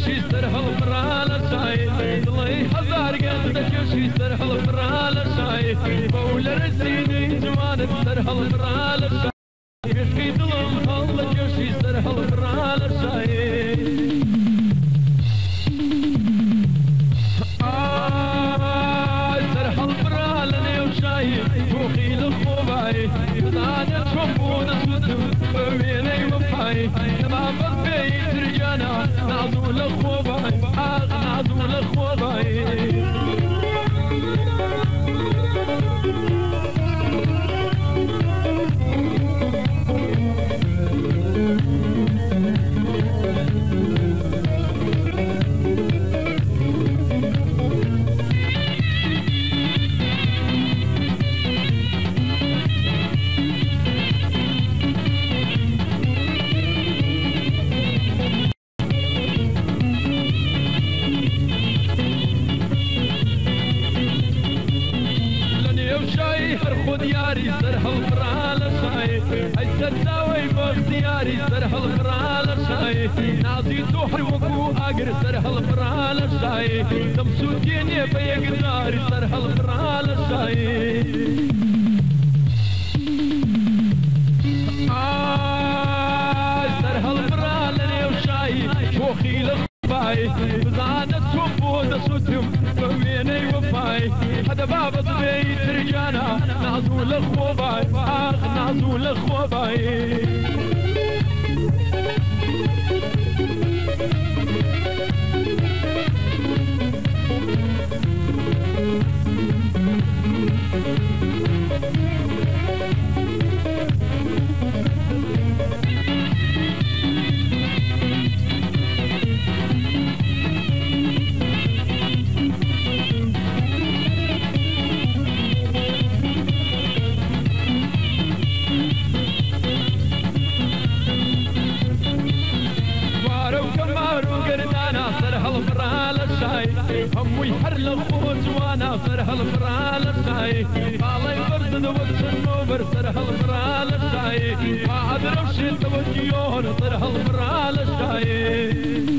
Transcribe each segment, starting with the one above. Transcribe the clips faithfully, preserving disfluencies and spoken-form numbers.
دكشي سرها الفرالة شاي الله هزار قد دكشي سرها الفرالة شاي بولا رسيني جوان سرها الفرالة شاي يشكي ظلم الله دكشي سرها الفرالة شاي آه سرها الفرالة نيو شاي فوقي للخوباي أنا تشوفون اسودهم بميني وفاي ما بطبيت رجانا نعزو للخوباي آه نعزو للخوباي دياري سرها الفرالة شاي هاي ستاوي باختياري سرها الفرالة شاي نازي سحر وكو اقر سرها الفرالة شاي تمسوتيني بيقداري سرها الفرالة شاي آه سرها الفرالة نيو شاي شوخي لخباي بزانة سوفو دسوتهم بميني وفاي هذا بابا بيت رجانا نعزو للخوباي آخ نعزو للخوباي هم يحر لخوت وانا فرها الفرالة شاي الله يبرد وقت النوبر سرها الفرالة شاي ما ادرش التوجيون سرها الفرالة شاي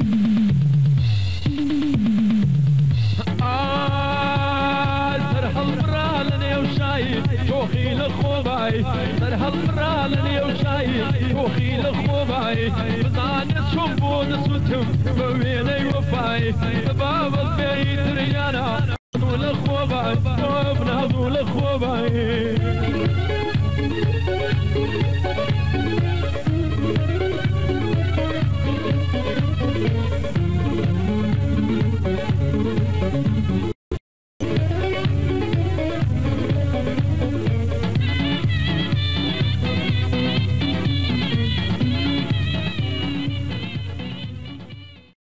آه سرها الفرالة نيو شاي شوخي لخوباي سرها الفرالة نيو شاي شوخي لخوباي بزانة شوفو نسوتهم بويني وفاي بابا البيت رجانا نعزو للخوباي نعزو للخوباي